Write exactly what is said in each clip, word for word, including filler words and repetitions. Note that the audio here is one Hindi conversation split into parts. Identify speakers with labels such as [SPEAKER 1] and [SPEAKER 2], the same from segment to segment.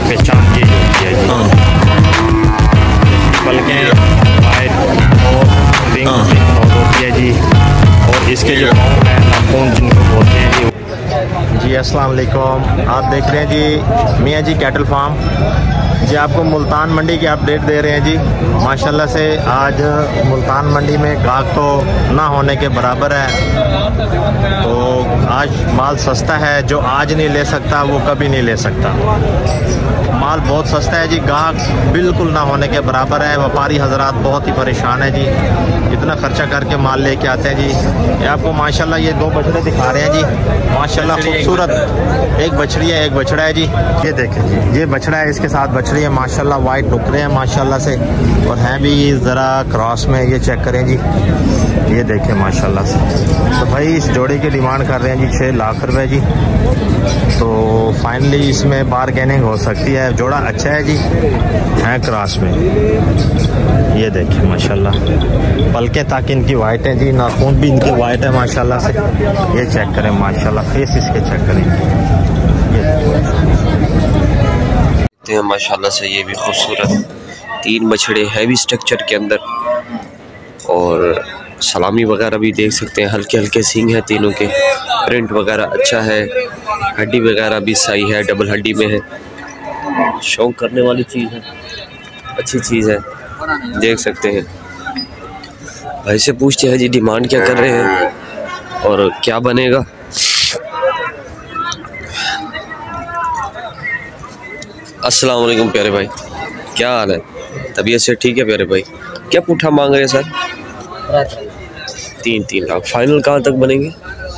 [SPEAKER 1] पहचान यही होती है जी। बल्कि वाइट और पिंक पिंक होती है जी। और इसके जो पाँव हैं नाखून जिनको बोलते हैं जी।
[SPEAKER 2] जी अस्सलाम वालेकुम, आप देख रहे हैं जी मियाँ जी कैटल फार्म जी। आपको मुल्तान मंडी की अपडेट दे रहे हैं जी। माशाल्लाह से आज मुल्तान मंडी में गाहक तो ना होने के बराबर है। तो आज माल सस्ता है, जो आज नहीं ले सकता वो कभी नहीं ले सकता। माल बहुत सस्ता है जी, गाहक बिल्कुल ना होने के बराबर है। व्यापारी हजरात बहुत ही परेशान है जी, इतना खर्चा करके माल लेके आते हैं जी। ये आपको माशाल्लाह ये दो बछड़े दिखा रहे हैं जी, माशाल्लाह खूबसूरत। एक बछड़ी है, एक बछड़ा है जी। ये देखें जी, ये बछड़ा है, इसके साथ बछड़ी है। माशाल्लाह वाइट टुकड़े हैं माशाल्लाह से, और हैं भी ज़रा क्रॉस में। ये चेक करें जी, ये देखें माशाल्लाह से। तो भाई इस जोड़ी की डिमांड कर रहे हैं जी छः लाख रुपए जी। तो फाइनली इसमें बारगेनिंग हो सकती है। जोड़ा अच्छा है जी, है क्रॉस में। ये देखें माशाल्लाह, पलके तक इनकी वाइट है जी, नाखून भी इनके वाइट है माशाल्लाह से। ये चेक करें माशाल्लाह, फेस इसके चेक करें
[SPEAKER 3] ये माशाल्लाह से। ये भी खूबसूरत तीन बछड़े हैवी स्ट्रक्चर के अंदर, और सलामी वगैरह भी देख सकते हैं। हल्के हल्के सींग हैं तीनों के, प्रिंट वगैरह अच्छा है, हड्डी वगैरह भी सही है, डबल हड्डी में है। शौक करने वाली चीज़ है, अच्छी चीज़ है, देख सकते हैं। भाई से पूछते हैं जी डिमांड क्या कर रहे हैं और क्या बनेगा। अस्सलाम वालेकुम प्यारे भाई, क्या हाल है? तबीयत से ठीक है प्यारे भाई? क्या पुट्ठा मांग रहे हैं सर? तीन तीन लाख फाइनल कहाँ तक बनेंगे?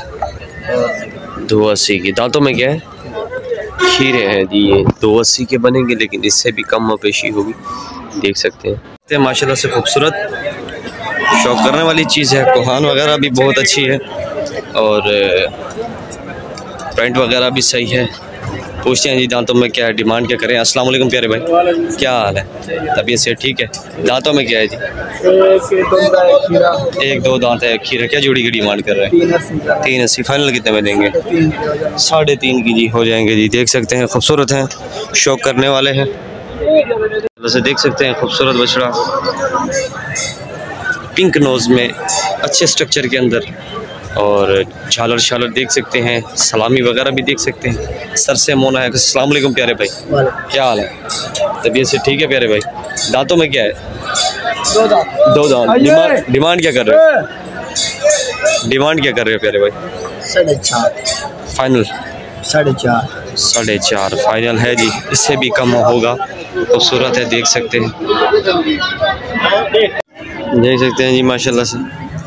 [SPEAKER 3] दो अस्सी की। दांतों में क्या है? खीरे हैं जी, ये दो अस्सी के बनेंगे, लेकिन इससे भी कम पेशी होगी, देख सकते हैं। माशाल्लाह से खूबसूरत, शौक करने वाली चीज़ है। कोहान वगैरह भी बहुत अच्छी है, और प्रिंट वगैरह भी सही है। पूछते हैं जी दांतों में क्या है, डिमांड क्या करें। अस्सलाम वालेकुम प्यारे भाई, क्या हाल है? तबीयत से ठीक है? दांतों में क्या है जी? एक दो दांत है, खीरा। क्या जोड़ी की डिमांड कर रहे हैं? तीन अस्सी। फाइनल कितने में देंगे? साढ़े तीन की जी हो जाएंगे जी। देख सकते हैं खूबसूरत हैं, शौक करने वाले हैं। वैसे देख सकते हैं खूबसूरत बछड़ा, पिंक नोज़ में, अच्छे स्ट्रक्चर के अंदर, और झालर शालर देख सकते हैं, सलामी वगैरह भी देख सकते हैं। सर से मोना है। अस्सलाम वालेकुम प्यारे भाई, क्या हाल है? तबीयत से ठीक है प्यारे भाई? दांतों में क्या है? दो दांत। दो दांत। डिमांड डिमांड क्या कर रहे हो? डिमांड क्या कर रहे हो प्यारे भाई?
[SPEAKER 4] साढ़े चार।
[SPEAKER 3] फाइनल? साढ़े
[SPEAKER 4] चार।
[SPEAKER 3] साढ़े चार फाइनल है जी, इससे भी कम होगा। खूबसूरत है, देख सकते हैं, देख सकते हैं जी माशाल्लाह से।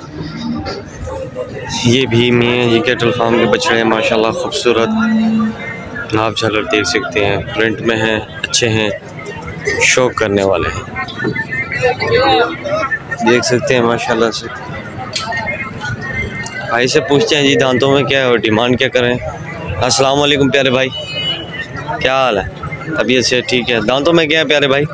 [SPEAKER 3] ये भी मियाँ जी कैटल फार्म के बछड़े हैं माशाल्लाह, खूबसूरत नाप झालर देख सकते हैं, प्रिंट में हैं, अच्छे हैं, शौक करने वाले हैं, देख सकते हैं माशाल्लाह से। भाई से पूछते हैं जी दांतों में क्या है और डिमांड क्या करें। अस्सलाम वालेकुम प्यारे भाई, क्या हाल है? तबीयत से ठीक है? दांतों में क्या है प्यारे भाई?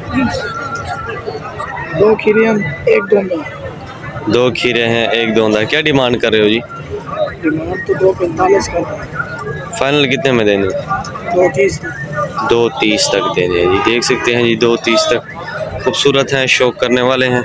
[SPEAKER 4] दो खीरे एक दोंदा।
[SPEAKER 3] दो खीरे हैं, एक दोंदा। क्या डिमांड कर रहे हो जी?
[SPEAKER 4] डिमांड तो दो पैंतालीस कर रहे हैं।
[SPEAKER 3] फाइनल कितने में देंगे?
[SPEAKER 4] दो तीस
[SPEAKER 3] दो तीस तक देंगे जी। देख सकते हैं जी दो तीस तक, खूबसूरत हैं, शौक करने वाले हैं,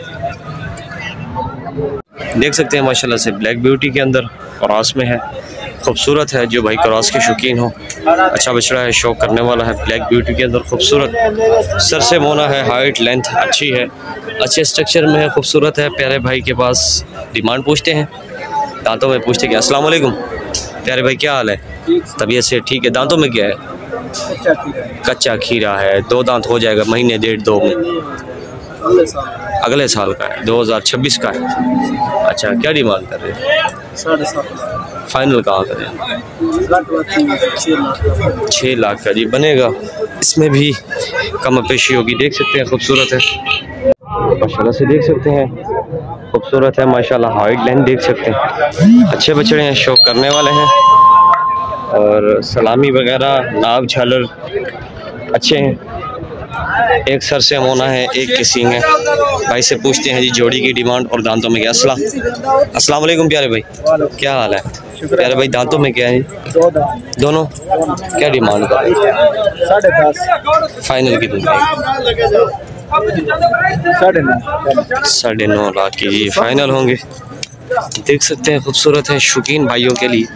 [SPEAKER 3] देख सकते हैं माशाल्लाह से। ब्लैक ब्यूटी के अंदर क्रॉस में है, खूबसूरत है। जो भाई क्रॉस के शौकीन हो, अच्छा बछड़ा है, शौक करने वाला है। ब्लैक ब्यूटी के अंदर खूबसूरत, सर से मोना है, हाइट लेंथ अच्छी है, अच्छे स्ट्रक्चर में है, खूबसूरत है। प्यारे भाई के पास डिमांड पूछते हैं, दांतों में पूछते हैं। अस्सलाम वालेकुम प्यारे भाई, क्या हाल है? तबीयत से ठीक है? दांतों में क्या है? कच्चा खीरा है, दो दांत हो जाएगा महीने डेढ़ दो में, अगले साल का है, दो हज़ार छब्बीस का है। अच्छा, क्या डिमांड कर रहे हैं? फाइनल कहाँ करें? छः लाख का जी बनेगा, इसमें भी कम पेशी होगी। देख सकते हैं खूबसूरत है माशाल्लाह से, देख सकते हैं खूबसूरत है माशाल्लाह। हाइट लेंथ देख सकते हैं, अच्छे बछड़े हैं, शौक करने वाले हैं, और सलामी वगैरह नाप झालर अच्छे हैं। एक सर से मोना है, एक के सींग है। भाई से पूछते हैं जी जोड़ी की डिमांड और दांतों में क्या। अस्सलाम अस्सलाम वालेकुम प्यारे भाई, क्या हाल है? प्यारे भाई दांतों में क्या है? दोनों क्या डिमांड कर रहे हैं?
[SPEAKER 4] साढ़े दस
[SPEAKER 3] फाइनल कितनी?
[SPEAKER 4] साढ़े नौ
[SPEAKER 3] साढ़े नौ लाख की जी फाइनल होंगे। देख सकते हैं खूबसूरत है शौकीन भाइयों के लिए।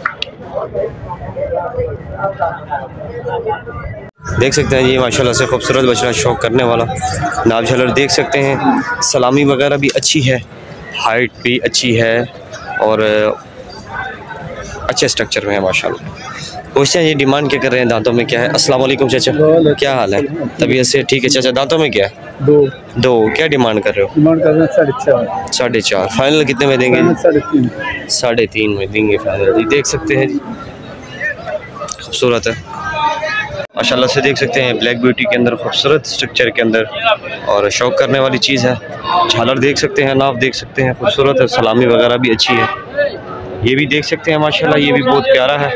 [SPEAKER 3] देख सकते हैं ये माशाल्लाह से खूबसूरत बछड़ा शौक करने वाला नाभ झालर देख सकते हैं। सलामी वगैरह भी अच्छी है, हाइट भी अच्छी है और अच्छे स्ट्रक्चर में है माशाल्लाह। पूछते हैं ये डिमांड क्या कर रहे हैं, दांतों में क्या है? अस्सलाम वालेकुम चाचा, क्या हाल है? तबीयत से ठीक है चाचा? दांतों में क्या है?
[SPEAKER 4] दो
[SPEAKER 3] दो क्या डिमांड कर रहे हो?
[SPEAKER 4] डिमांड कर रहे हैं साढ़े चार
[SPEAKER 3] साढ़े चार। फाइनल कितने में देंगे?
[SPEAKER 4] साढ़े तीन
[SPEAKER 3] साढ़े तीन में देंगे फाइनल जी। देख सकते हैं जी खूबसूरत है माशाल्लाह से। देख सकते हैं ब्लैक ब्यूटी के अंदर खूबसूरत स्ट्रक्चर के अंदर और शौक करने वाली चीज़ है। झालर देख सकते हैं, नाव देख सकते हैं, खूबसूरत है। सलामी वगैरह भी अच्छी है, ये भी देख सकते हैं माशाल्लाह। ये भी बहुत प्यारा है।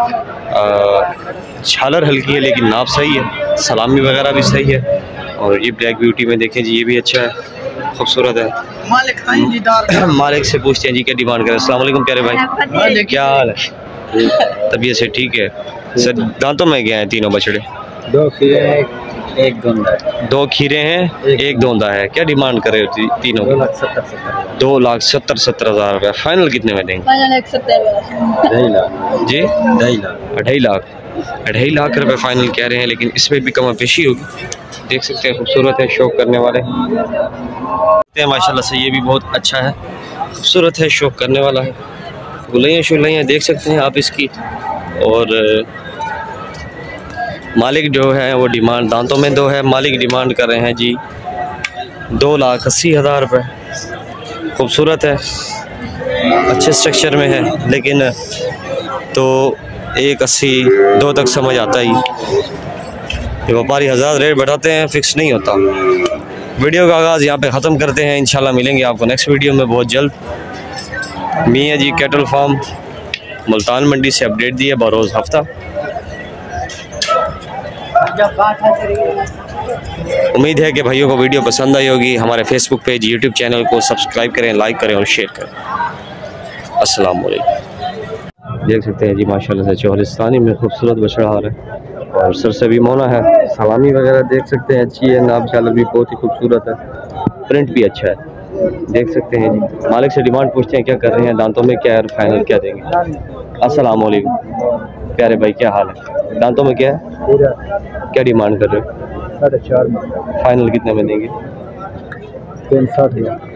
[SPEAKER 3] झालर हल्की है लेकिन नाव सही है, सलामी वगैरह भी सही है। और ये ब्लैक ब्यूटी में देखें जी, ये भी अच्छा है, खूबसूरत है। मालिक से पूछते हैं जी क्या डिमांड करें। अस्सलाम वालेकुम प्यारे भाई, क्या हाल है? तबीयत से ठीक है सर? दांतों में क्या है तीनों बछड़े?
[SPEAKER 4] दो खीरे एक धोंदा है।
[SPEAKER 3] दो खीरे हैं एक धोंदा है। क्या डिमांड करे ती, तीनों
[SPEAKER 4] दो लाख सत्तर सत्तर
[SPEAKER 3] दो लाख सत्तर सत्तर हज़ार रुपये। फाइनल कितने में देंगे?
[SPEAKER 4] ढाई लाख
[SPEAKER 3] जी
[SPEAKER 4] ढाई लाख
[SPEAKER 3] अढ़ाई लाख अढ़ाई लाख रुपए फाइनल कह रहे हैं, लेकिन इसमें भी कम पेशी होगी। देख सकते हैं खूबसूरत है, शौक करने वाले माशाल्लाह से। ये भी बहुत अच्छा है, खूबसूरत है, शौक करने वाला है। गुलैया शुलैया देख सकते हैं आप इसकी। और मालिक जो है वो डिमांड दांतों में दो है, मालिक डिमांड कर रहे हैं जी दो लाख अस्सी हज़ार रुपये। खूबसूरत है, अच्छे स्ट्रक्चर में है, लेकिन तो एक अस्सी दो तक समझ आता ही। ये व्यापारी हज़ार रेट बढ़ाते हैं, फिक्स नहीं होता। वीडियो का आगाज़ यहाँ पे ख़त्म करते हैं। इंशाल्लाह मिलेंगे आपको नेक्स्ट वीडियो में बहुत जल्द। मियाँ जी कैटल फार्म मुल्तान मंडी से अपडेट दिए बरोज़ हफ्ता। उम्मीद है कि भाइयों को वीडियो पसंद आई होगी। हमारे फेसबुक पेज यूट्यूब चैनल को सब्सक्राइब करें, लाइक करें और शेयर करें। अस्सलाम वालेकुम। देख सकते हैं जी माशाल्लाह से चौहलिस्तानी में खूबसूरत बछड़ा आ रहा है और सर से भी मोना है। सलामी वगैरह देख सकते हैं अच्छी है, नाप झालर भी बहुत ही खूबसूरत है, प्रिंट भी अच्छा है। देख सकते हैं जी। मालिक से डिमांड पूछते हैं क्या कर रहे हैं, दांतों में क्या है, फाइनल क्या देंगे? अस्सलाम वालेकुम प्यारे भाई, क्या हाल है? दांतों में क्या है, क्या डिमांड कर रहे हो?
[SPEAKER 4] साढ़े चार में
[SPEAKER 3] फाइनल कितने में देंगे?
[SPEAKER 4] तीन साठ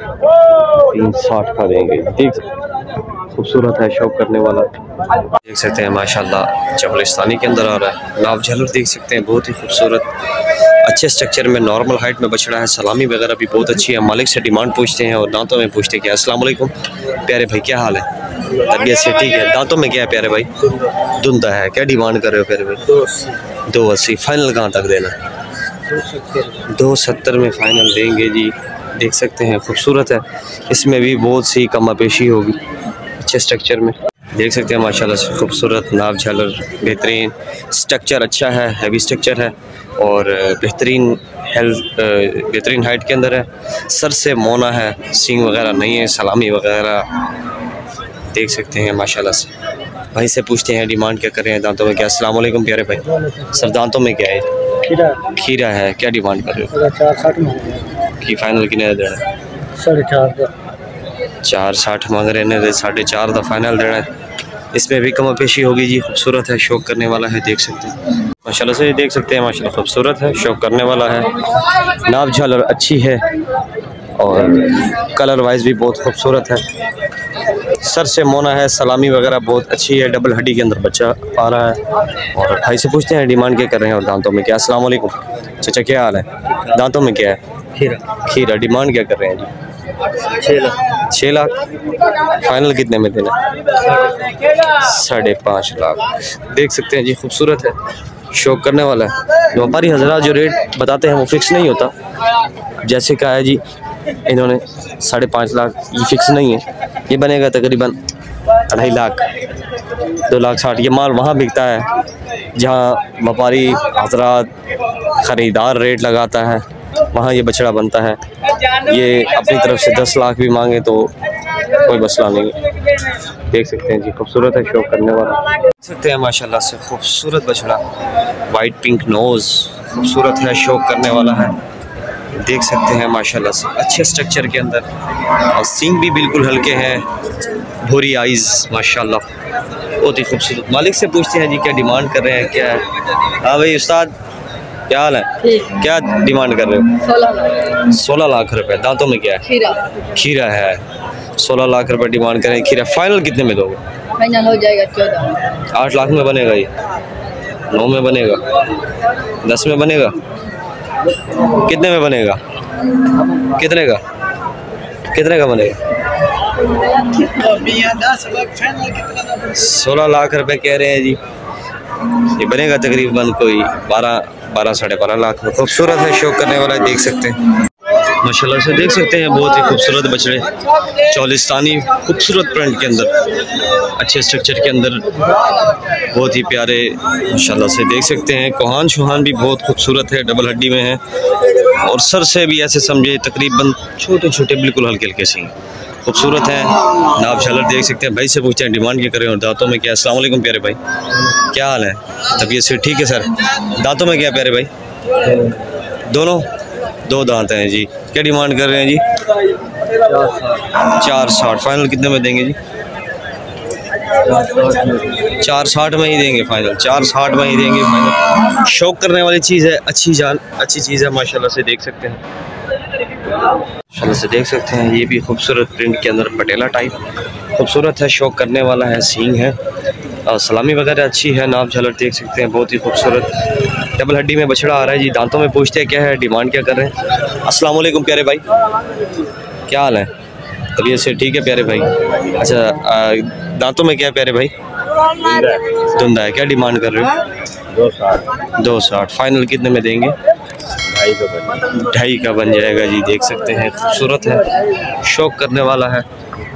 [SPEAKER 3] तीन साठ का देंगे। देख खूबसूरत है, शौक करने वाला। देख सकते हैं माशाल्लाह चौहलिस्तानी के अंदर आ रहा है। नाव झालर देख सकते हैं, बहुत ही खूबसूरत अच्छे स्ट्रक्चर में, नॉर्मल हाइट में बछड़ा है। सलामी वगैरह भी बहुत अच्छी है। मालिक से डिमांड पूछते हैं और दांतों में पूछते हैं। अस्सलाम वालेकुम प्यारे भाई, क्या हाल है? तबीयत से ठीक है? दांतों में क्या है प्यारे भाई? धुंधा है। क्या डिमांड कर रहे हो प्यारे भाई? दो अस्सी। फाइनल कहाँ तक देना? दो सत्तर में फाइनल देंगे जी। देख सकते हैं खूबसूरत है, इसमें भी बहुत सी कमा पेशी होगी अच्छे स्ट्रक्चर में। देख सकते हैं माशाल्लाह से खूबसूरत नाभ झालर, बेहतरीन स्ट्रक्चर, अच्छा है, हैवी स्ट्रक्चर है और बेहतरीन हेल्थ, बेहतरीन हाइट के अंदर है। सर से मोना है, सींग वगैरह नहीं है, सलामी वगैरह देख सकते हैं माशाल्लाह से। भाई से पूछते हैं डिमांड क्या कर रहे हैं, दांतों में क्या? अस्सलाम वालेकुम प्यारे भाई, सर दांतों में क्या है?
[SPEAKER 4] खीरा
[SPEAKER 3] खीरा है। क्या डिमांड कर रहे हो?
[SPEAKER 4] चार साठ में
[SPEAKER 3] कि फाइनल कितने देना है?
[SPEAKER 4] साढ़े चार
[SPEAKER 3] चार साठ मांग रहे हैं, साढ़े चार का फाइनल देना है। इसमें भी कम पेशी होगी जी। खूबसूरत है, शौक करने वाला है। देख सकते हैं माशाल्लाह से, देख सकते हैं माशाल्लाह खूबसूरत है, शौक करने वाला है। नाभ झालर अच्छी है और कलर वाइज भी बहुत खूबसूरत है। सर से मोना है, सलामी वगैरह बहुत अच्छी है, डबल हड्डी के अंदर बच्चा आ रहा है। और भाई से पूछते हैं डिमांड क्या कर रहे हैं और दांतों में क्या? अस्सलाम वालेकुम चाचा, क्या हाल है? दांतों में क्या है?
[SPEAKER 4] खीरा
[SPEAKER 3] खीरा। डिमांड क्या कर रहे हैं जी?
[SPEAKER 4] छः लाख
[SPEAKER 3] छः लाख। फाइनल कितने में देना? साढ़े पाँच लाख। देख सकते हैं जी, खूबसूरत है, शौक करने वाला है। व्यापारी हजरात जो रेट बताते हैं वो फिक्स नहीं होता। जैसे कहा है जी इन्होंने साढ़े पाँच लाख, ये फिक्स नहीं है, ये बनेगा तकरीबन अढ़ाई लाख, दो लाख साठ। ये माल वहाँ बिकता है जहाँ व्यापारी हजरात ख़रीदार रेट लगाता है, वहाँ ये बछड़ा बनता है। ये अपनी तरफ से दस लाख भी मांगे तो कोई मसला नहीं है। देख सकते हैं जी, खूबसूरत है, शौक करने वाला। देख सकते हैं माशाल्लाह से खूबसूरत बछड़ा, वाइट पिंक नोज, खूबसूरत है, शौक करने वाला है। देख सकते हैं माशाल्लाह से अच्छे स्ट्रक्चर के अंदर, और सींग भी बिल्कुल हल्के हैं, भूरी आइज़ माशाल्लाह, बहुत ही खूबसूरत। मालिक से पूछते हैं जी क्या डिमांड कर रहे हैं, क्या है? हाँ भाई उस्ताद, क्या हाल है? क्या डिमांड कर रहे हो? सोलह लाख रुपए। दांतों में क्या है? खीरा। खीरा है। सोलह लाख रुपए डिमांड करें। खीरा फाइनल कितने में दोगे?
[SPEAKER 5] फाइनल हो जाएगा चौदह।
[SPEAKER 3] आठ लाख में बनेगा ये? नौ में बनेगा? दस में बनेगा? कितने में बनेगा? कितने का? कितने का बनेगा? सोलह लाख रुपए कह रहे हैं जी, ये बनेगा तकरीबन कोई बारह बारह साढ़े बारह लाख में। खूबसूरत है, शौक करने वाला है, देख सकते हैं माशाल्लाह से। देख सकते हैं बहुत ही खूबसूरत बछड़े, चौलिस्तानी खूबसूरत प्रिंट के अंदर, अच्छे स्ट्रक्चर के अंदर, बहुत ही प्यारे माशाल्लाह से। देख सकते हैं कोहान शुहान भी बहुत खूबसूरत है, डबल हड्डी में है, और सर से भी ऐसे समझे तकरीबन छोटे छोटे बिल्कुल हल्के हल्के सींग, खूबसूरत है। नाप झालर देख सकते हैं। भाई से पूछते हैं डिमांड क्या करें और दांतों में क्या? अस्सलाम वालेकुम प्यारे भाई, क्या हाल है? तबीयत से ठीक है सर? दांतों में क्या प्यारे भाई? दोनों दो दांत हैं जी। क्या डिमांड कर रहे हैं जी? चार साठ। फाइनल कितने में देंगे जी? चार साठ में ही देंगे फाइनल। चार साठ में ही देंगे फाइनल। शौक करने वाली चीज़ है, अच्छी जान अच्छी चीज़ है माशाल्लाह से। देख सकते हैं माशाल्लाह से, देख सकते हैं ये भी खूबसूरत प्रिंट के अंदर पटेला टाइप, खूबसूरत है, शौक करने वाला है, सींग है, और सलामी वगैरह अच्छी है। नाप झालर देख सकते हैं, बहुत ही खूबसूरत डबल हड्डी में बछड़ा आ रहा है जी। दांतों में पूछते हैं क्या है, डिमांड क्या कर रहे हैं? अस्सलाम वालेकुम प्यारे भाई, क्या हाल है? तबीयत से ठीक है प्यारे भाई? अच्छा, आ, दांतों में क्या है प्यारे भाई? धुंधा है। क्या डिमांड कर रहे हो?
[SPEAKER 2] दो साठ।
[SPEAKER 3] दो साठ। फाइनल कितने में देंगे?
[SPEAKER 2] ढाई का
[SPEAKER 3] ढाई का बन जाएगा जी। देख सकते हैं खूबसूरत है, शौक करने वाला है।